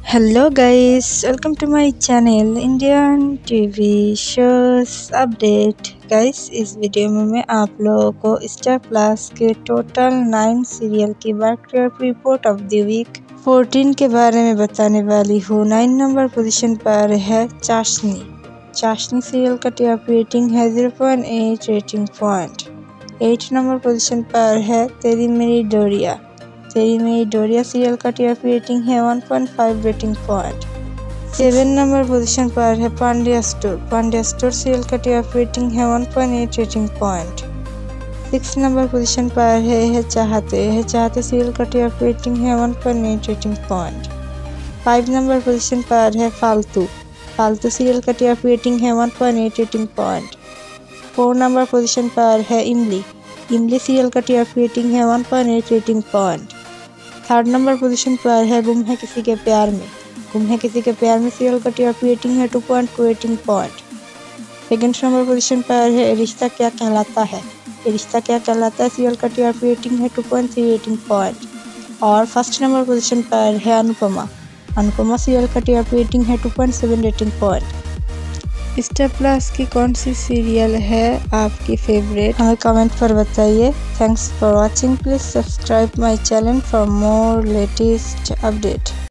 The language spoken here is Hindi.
Hello guys, welcome to my channel Indian TV shows update. Guys, इस वीडियो में मैं आप लोगों को स्टार प्लस के टोटल 9 सीरियल की biography report of the week 14 के बारे में बताने वाली हूँ। 9 नंबर पोजीशन पर है चाशनी। चाशनी सीरियल का टीआरपी रेटिंग है 0.8 रेटिंग पॉइंट। 8 नंबर पोजीशन पर है तेरी मेरी डोरिया। तेरी मेरी डोरिया सीरियल का टीआरपी रेटिंग है 1.5 रेटिंग पॉइंट। 7 नंबर पोजीशन पर है Pandya Store. Pandya Store serial का टीआरपी रेटिंग है 1.8 रेटिंग पॉइंट। 6 नंबर पोजीशन पर है चाहते सीरियल का टीआरपी रेटिंग है 1.8 रेटिंग पॉइंट। 5 नंबर पोजीशन पर है फालतू। फालतू सीरियल का टीआरपी रेटिंग है 1.8 रेटिंग पॉइंट। 4 नंबर पोजीशन पर है इमली। इमली सीरियल का टीआरपी रेटिंग है 1.8 rating point. 3rd number position पर है गुम है किसी के प्यार में। गुम है किसी के प्यार में सीरियल का टीआरपी रेटिंग है 2.2 rating point. 2nd number position पर है रिश्ता क्या कहलाता है। रिश्ता क्या कहलाता है सीरियल का टीआरपी रेटिंग है 2.3 रेटिंग पॉइंट। और 1st नंबर पोजीशन पर है अनुपमा। अनुपमा सीरियल का टीआरपी रेटिंग है 2.7 रेटिंग पॉइंट। स्टार प्लस की कौन सी सीरियल है आपकी फेवरेट, हमें कमेंट पर बताइए। Thanks for watching. Please subscribe my channel for more latest update.